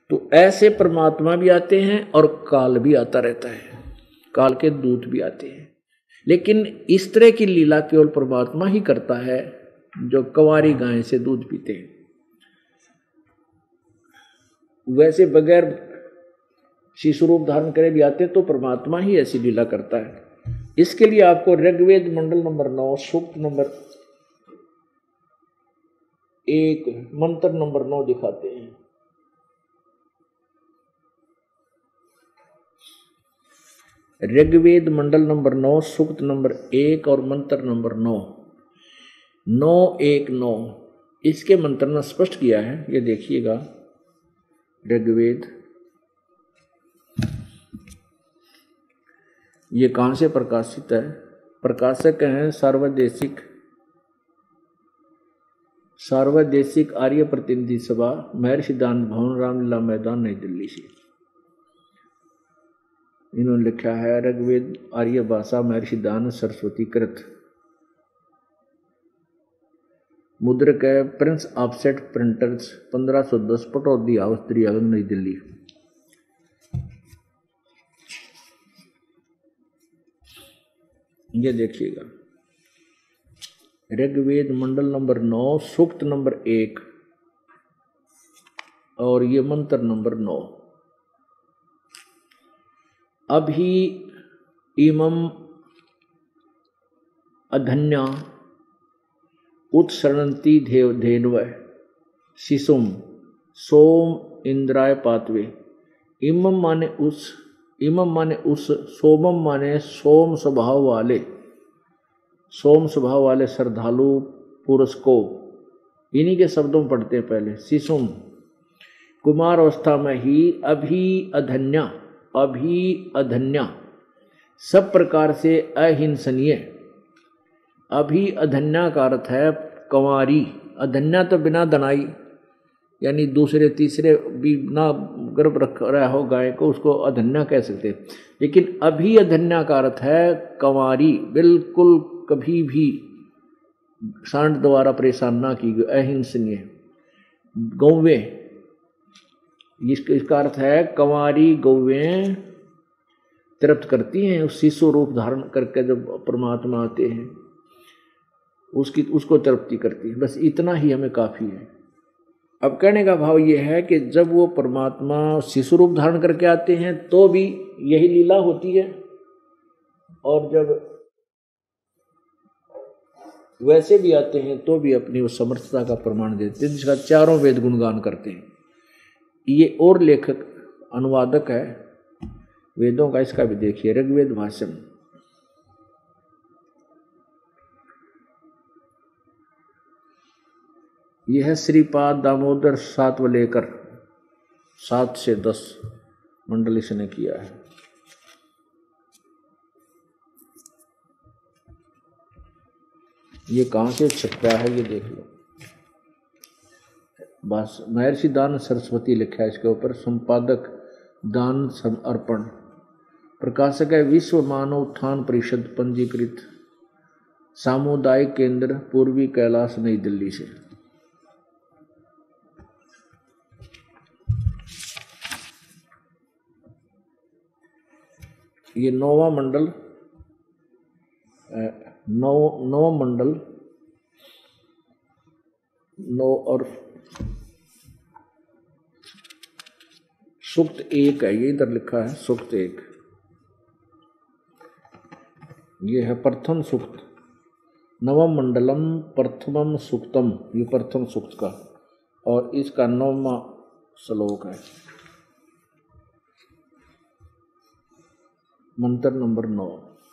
तो ऐसे परमात्मा भी आते हैं और काल भी आता रहता है, काल के दूत भी आते हैं। लेकिन इस तरह की लीला केवल परमात्मा ही करता है जो कंवारी गाय से दूध पीते हैं। वैसे बगैर शिशु रूप धारण करे भी आते तो परमात्मा ही ऐसी लीला करता है। इसके लिए आपको ऋग्वेद मंडल नंबर 9 सूक्त नंबर 1 मंत्र नंबर 9 दिखाते हैं। ऋग्वेद मंडल नंबर 9 सूक्त नंबर 1 और मंत्र नंबर 9 919 इसके मंत्र ने स्पष्ट किया है। ये देखिएगा, ऋग्वेद, ये कहां से प्रकाशित है? प्रकाशक हैं सार्वदेशिक आर्य प्रतिनिधि सभा, महर्षि दान भवन, रामलीला मैदान, नई दिल्ली से। इन्होंने लिखा है ऋग्वेद आर्य भाषा महर्षि दान सरस्वती कृत, मुद्रक है prince offset printers, 1510, Pataudi house, Daryaganj, Nai Delhi. ये देखिएगा, ऋग्वेद मंडल नंबर 9 सूक्त नंबर 1 और ये मंत्र नंबर 9। अभी इमं अधन्या उत्सरणन्ति धेनव शिशुम सोम इंद्राय पातवे। इमं माने उस, इमं माने उस, सोमम माने सोम स्वभाव वाले, सोम स्वभाव वाले श्रद्धालु पुरुष को। इन्हीं के शब्दों में पढ़ते हैं पहले। शिशुम कुमार अवस्था में ही, अभी अधन्या, अभी अधन्या सब प्रकार से अहिंसनीय। अभी अधन्या का अर्थ है कंवारी। अधन्या तो बिना दनाई, यानी दूसरे तीसरे भी ना गर्भ रख रहा हो गाय को, उसको अधन्या कह सकते। लेकिन अभी अधन्या का अर्थ है कंवारी, बिल्कुल कभी भी सांड द्वारा परेशान ना की गई, अहिंसनीय। गौवें, इसका अर्थ है कंवारी गौवें तृप्त करती हैं उस शिशु रूप धारण करके जब परमात्मा आते हैं, उसको तृप्ति करती है। बस इतना ही हमें काफी है। अब कहने का भाव ये है कि जब वो परमात्मा शिशु रूप धारण करके आते हैं तो भी यही लीला होती है, और जब वैसे भी आते हैं तो भी अपनी उस समर्थता का प्रमाण देते हैं, जिसका चारों वेद गुणगान करते हैं। ये और लेखक अनुवादक है वेदों का, इसका भी देखिए ऋग्वेद भाष्यम। यह है श्रीपाद दामोदर सातवलेकर, 7 से 10 मंडल इसने किया है। ये कहाँ से छपा है ये देख लो। बस महर्षि दान सरस्वती लिखा है इसके ऊपर, संपादक दान समर्पण, प्रकाशक है विश्व मानव उत्थान परिषद, पंजीकृत सामुदायिक केंद्र पूर्वी कैलाश, नई दिल्ली से। ये 9वां मंडल, 9 मंडल 9 और सूक्त 1 है, ये इधर लिखा है सूक्त 1। ये है प्रथम सूक्त, नवम मंडलम प्रथमम सूक्तम, ये प्रथम सूक्त का, और इसका 9वां श्लोक है, मंत्र नंबर 9।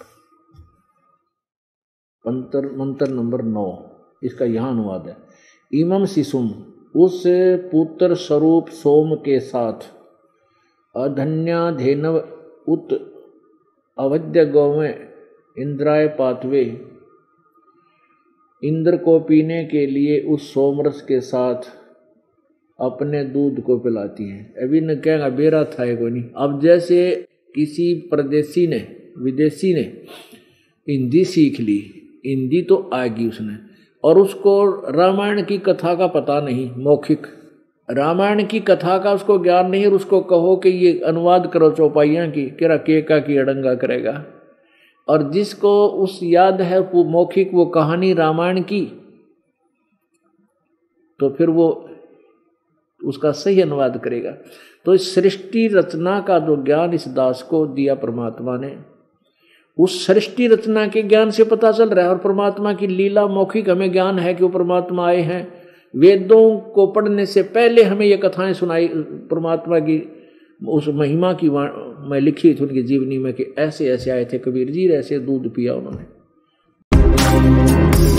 मंत्र नंबर 9 इसका यहाँ अनुवाद है। इमम शिशुम, उस पुत्र स्वरूप सोम के साथ, अधन्या धेनव उत अवध्य गौवें इंद्राय पातवे, इंद्र को पीने के लिए उस सोमरस के साथ अपने दूध को पिलाती है। अभी न कहेगा बेरा था कोई नहीं। अब जैसे किसी परदेसी ने, विदेशी ने हिंदी सीख ली, हिंदी तो आएगी उसने, और उसको रामायण की कथा का पता नहीं, मौखिक रामायण की कथा का उसको ज्ञान नहीं, और उसको कहो कि ये अनुवाद करो चौपाइयाँ की, किरा केका की अड़ंगा करेगा। और जिसको उस याद है वो मौखिक वो कहानी रामायण की, तो फिर वो उसका सही अनुवाद करेगा। तो इस सृष्टि रचना का जो ज्ञान इस दास को दिया परमात्मा ने, उस सृष्टि रचना के ज्ञान से पता चल रहा है। और परमात्मा की लीला मौखिक हमें ज्ञान है कि वो परमात्मा आए हैं। वेदों को पढ़ने से पहले हमें ये कथाएं सुनाई परमात्मा की, उस महिमा की मैं लिखी थी उनकी जीवनी में कि ऐसे ऐसे आए थे कबीर जी, ऐसे दूध पिया उन्होंने।